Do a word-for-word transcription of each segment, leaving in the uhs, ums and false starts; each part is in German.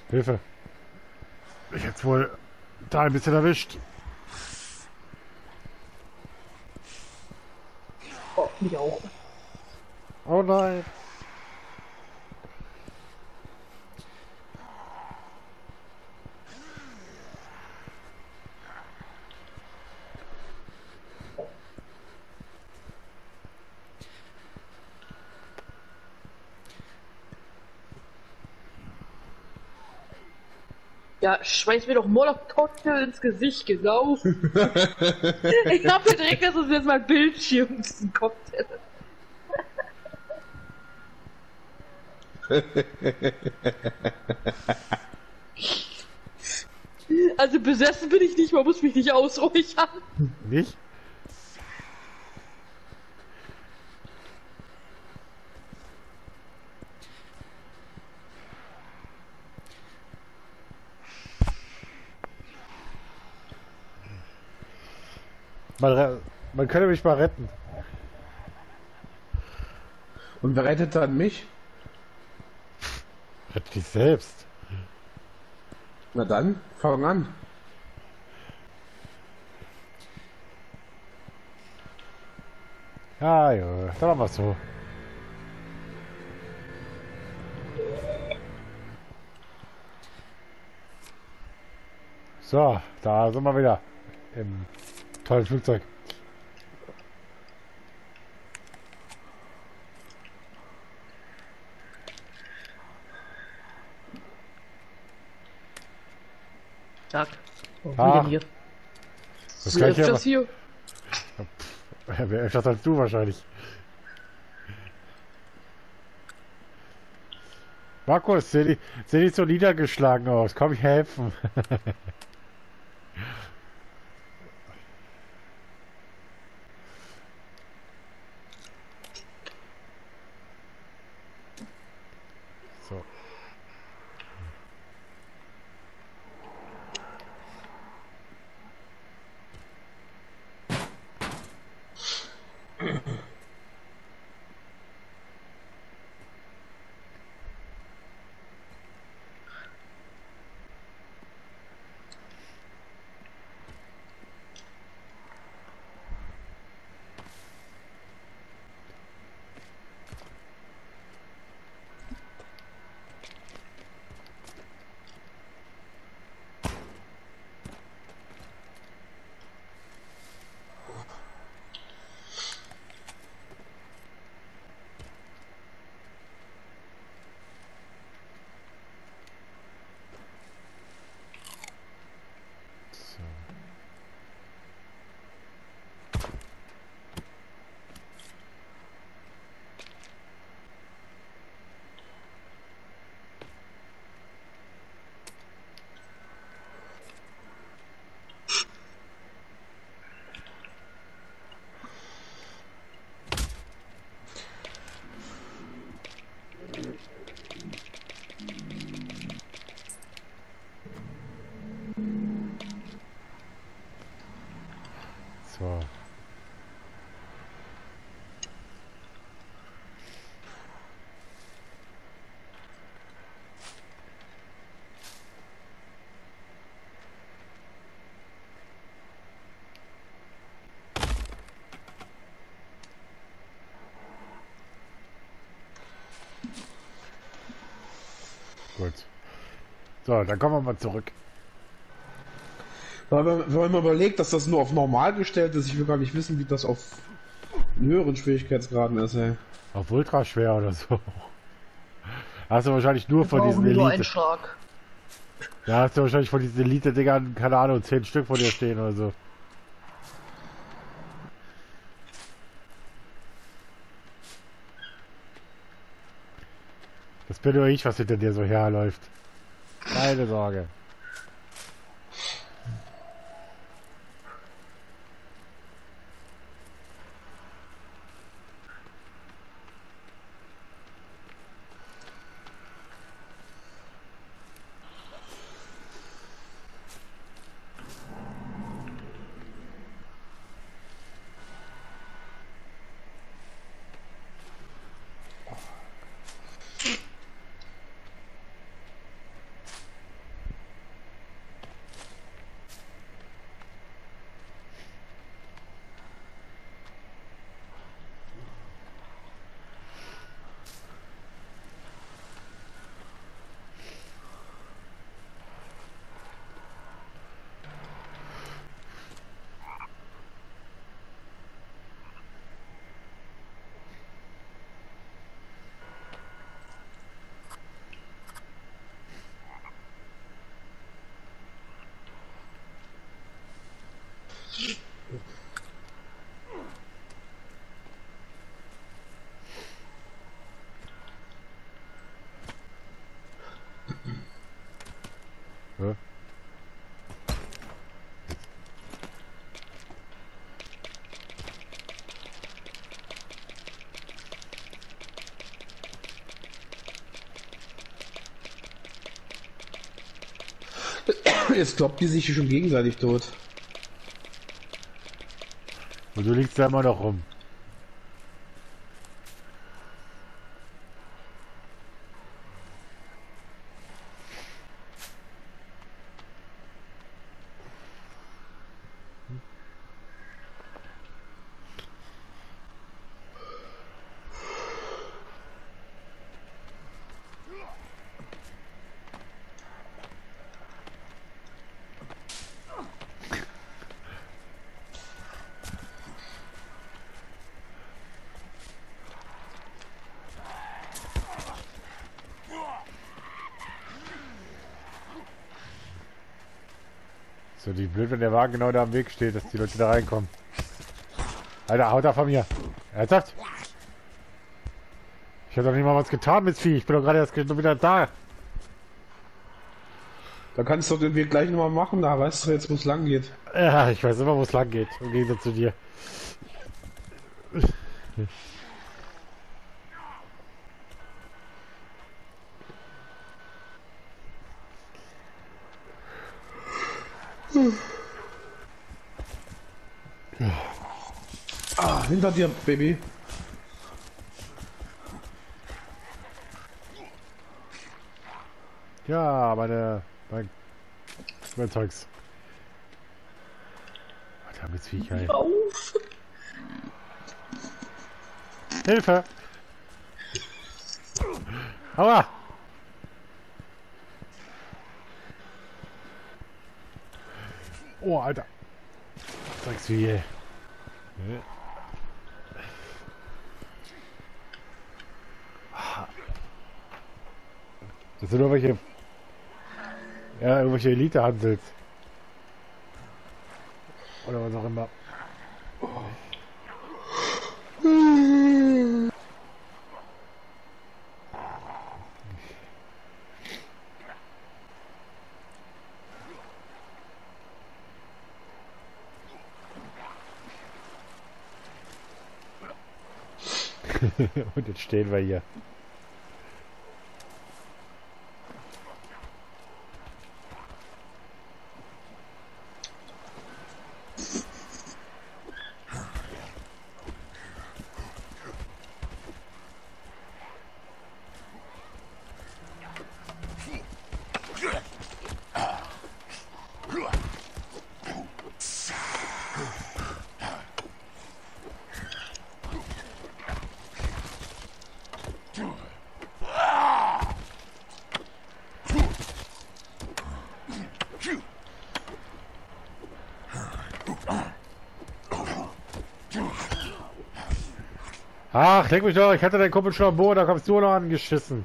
Hilfe. Ich hätte wohl da ein bisschen erwischt. Oh, mich auch. Oh nein. Ja, schmeiß mir doch Molotov-Cocktail ins Gesicht, genau. Ich hab mir direkt, dass es jetzt mein Bildschirm ist, ein Cocktail. Also besessen bin ich nicht, man muss mich nicht ausräuchern. Nicht? Man, man könnte mich mal retten. Und wer rettet dann mich? Rette dich selbst. Na dann, fang an. Ja, ja, dann machen wir es so. So, da sind wir wieder. Im tollen Flugzeug. Tag. Oh, Tag. wieder hier. Das Wie gleiche öfters hier. Ja, wer öfters als du wahrscheinlich. Markus, seh nicht, seh nicht so niedergeschlagen aus. Komm ich helfen. So. So. So. Gut. So, dann kommen wir mal zurück. Weil man, wenn man überlegt, dass das nur auf normal gestellt ist, ich will gar nicht wissen, wie das auf höheren Schwierigkeitsgraden ist, ey. Auf ultra schwer oder so. Hast du wahrscheinlich nur von diesen Nur Elite. einen Schlag. Ja, hast du wahrscheinlich von diesen Elite-Dingern, keine Ahnung, zehn Stück vor dir stehen oder so. Das bin nur ich, was hinter dir so herläuft. Keine Sorge. Ja. Jetzt kloppt die sich schon gegenseitig tot. Und du liegst da immer noch rum. So, die blöd, wenn der Wagen genau da am Weg steht, dass die Leute da reinkommen. Alter, haut da von mir. Ernsthaft? Ich habe doch nicht mal was getan mit Vieh. Ich bin doch gerade erst wieder da. Da kannst du den Weg gleich nochmal machen, da weißt du jetzt, wo es lang geht. Ja, ich weiß immer, wo es lang geht. Im Gegensatz zu dir. Ah, hinter dir, Baby. Ja, meine... mein... mein Zeugs. Alter, mit Vieh, geil. Auf! Hilfe! Aua! Oh, Alter. Sag's wie. Ja. Das sind nur welche. Ja, irgendwelche Elite-Hansels. Oder was auch immer. Und jetzt stehen wir hier. Ach, leck mich doch, ich hatte deinen Kumpel schon am Boden, da kommst du noch angeschissen.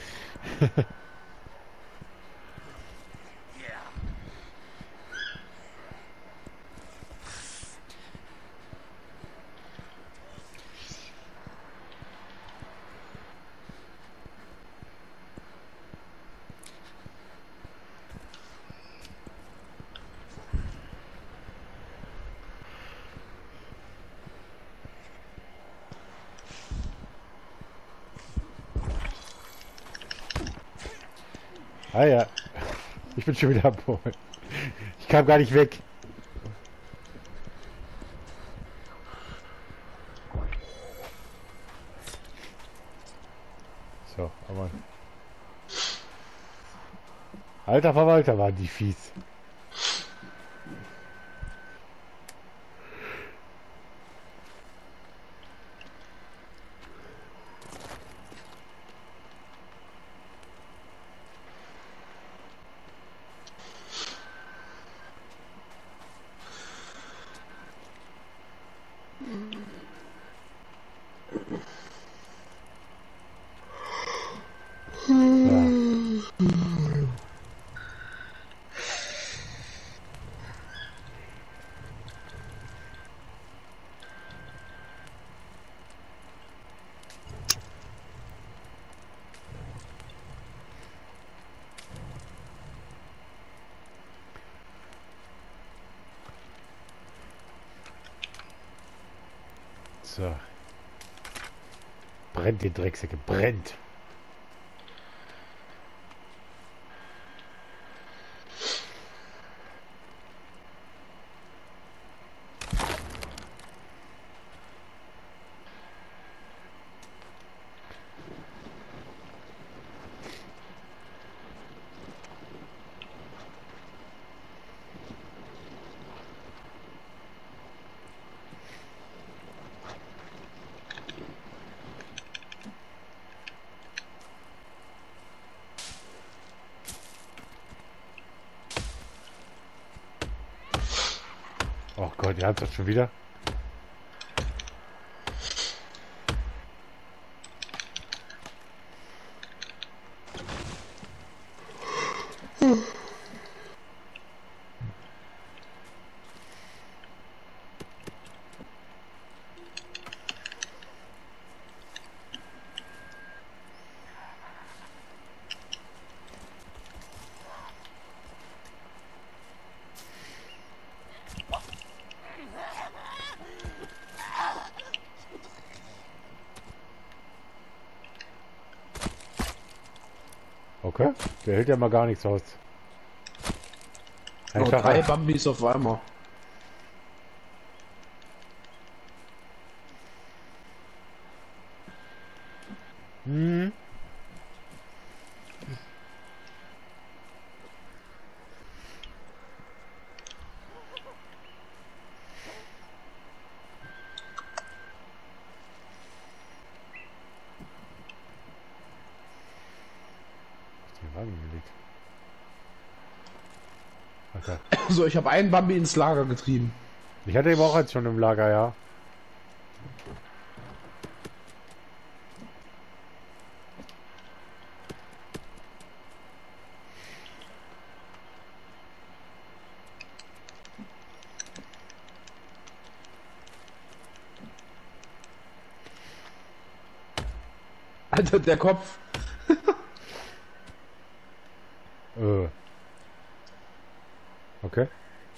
Ah ja, ich bin schon wieder am Boden. Ich kam gar nicht weg. So, aber... Alter Verwalter waren die fies. So. Brennt die Drecksäcke, brennt. Oh Gott, ihr habt das schon wieder. Okay, der hält ja mal gar nichts aus. Oh, Einfach drei Bambis auf einmal. Hm. Gelegt. Okay. So, ich habe einen Bambi ins Lager getrieben. Ich hatte eben auch jetzt schon im Lager, ja. Alter, der Kopf. Äh. Okay.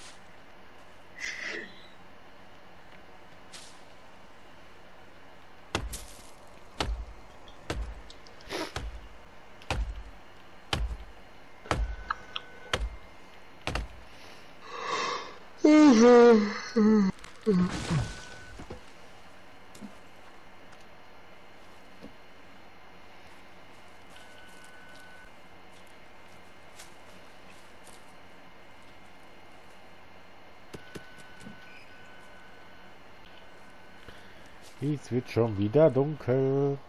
Es wird schon wieder dunkel.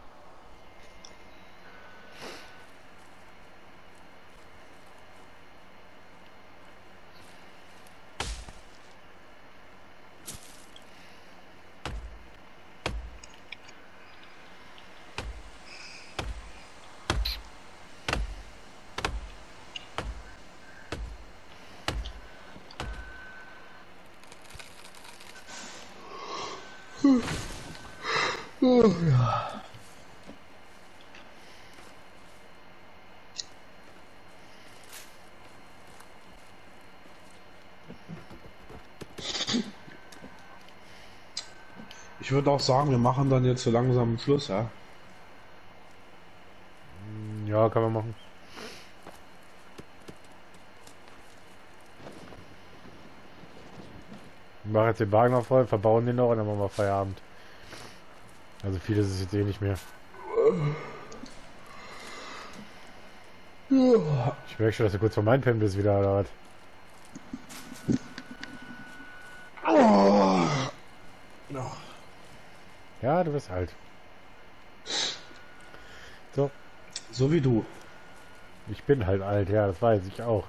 Oh, ja. Ich würde auch sagen, wir machen dann jetzt so langsam Schluss, ja? Ja, kann man machen. Wir machen jetzt den Wagen noch voll, verbauen den noch und dann machen wir Feierabend. Also viel ist es jetzt eh nicht mehr. Ich merke schon, dass du kurz vor meinem Pen bist wieder, oder was? Oh. No. Ja, du bist alt. So. So wie du. Ich bin halt alt, ja, das weiß ich auch.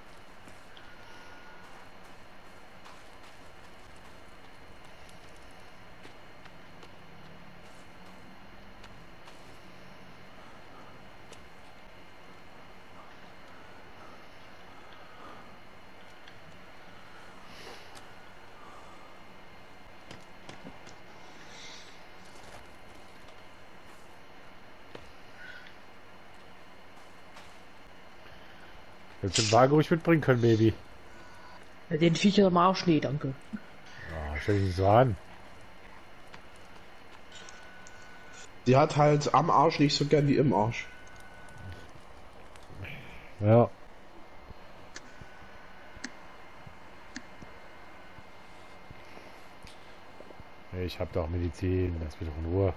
Jetzt den Wagen ruhig mitbringen können, Baby. Ja, den Viecher am Arsch, nee, danke. Oh, stell dich nicht so an. Die hat halt am Arsch nicht so gern wie im Arsch. Ja. Ich hab doch Medizin, lass mich doch in Ruhe.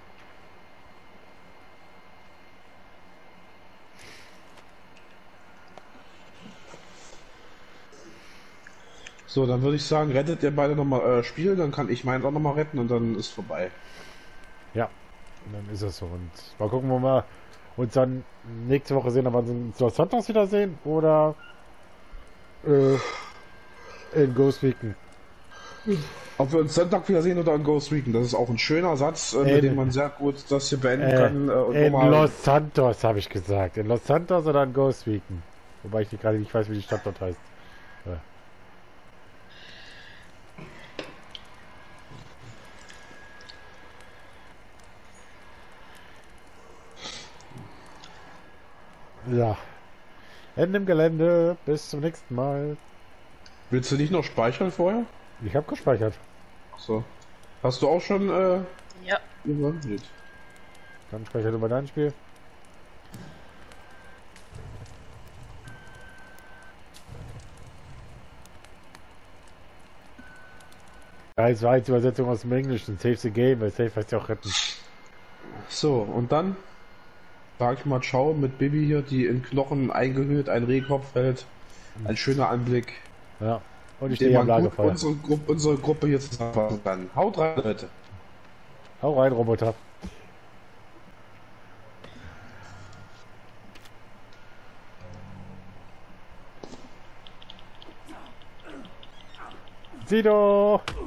So, dann würde ich sagen, rettet ihr beide nochmal äh, Spiel, dann kann ich meins auch nochmal retten und dann ist vorbei. Ja, dann ist es so. Und mal gucken, wo wir uns dann nächste Woche sehen, ob wir uns Los Santos wiedersehen oder äh, in Ghost Recon. Ob wir uns Sonntag wiedersehen oder in Ghost Recon, das ist auch ein schöner Satz, äh, mit In- dem man sehr gut das hier beenden Äh, kann. Äh, und in nochmal- Los Santos habe ich gesagt. In Los Santos oder in Ghost Recon. Wobei ich gerade nicht weiß, wie die Stadt dort heißt. Ja. Ja. Ende im Gelände. Bis zum nächsten Mal. Willst du nicht noch speichern vorher? Ich habe gespeichert. Achso. Hast du auch schon äh, Ja. überwandelt? Dann speichert über dein Spiel. Ja, es war jetzt Übersetzung aus dem Englischen. Save the game, weil Save heißt ja auch retten. So, und dann sag ich mal ciao mit Bibi hier, die in Knochen eingehüllt, ein Rehkopf hält. Ein schöner Anblick, Ja. Und ich den stehe am man gut Lagerfeuer. unsere, Gru unsere Gruppe hier zusammenfassen kann. Haut rein, Leute. Hau rein, Roboter. Sido!